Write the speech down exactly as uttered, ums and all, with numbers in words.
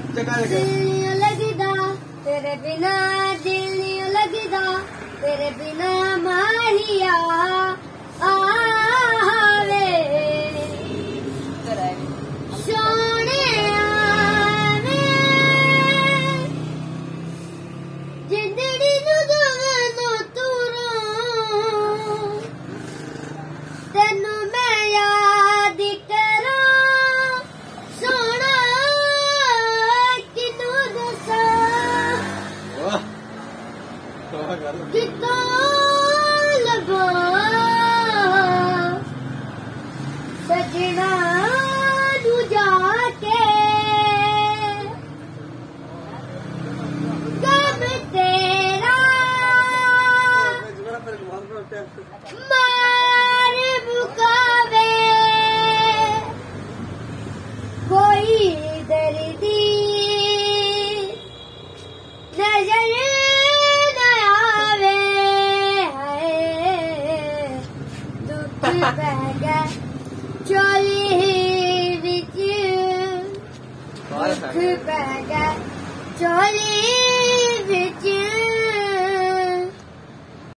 दिल नहीं लगदा तेरे बिना, दिल नहीं लगदा तेरे बिना माहिया आवे सोने आवे जिंदड़ी नु तुरों तेनू मैं याद करूं सोना किनू दसा कितों लबा सजना नू जाके कब तेरा मार मुकावे कोई दर्दी नजर न आवे दुख बह गया चोली विच दुख बह गया चोली विच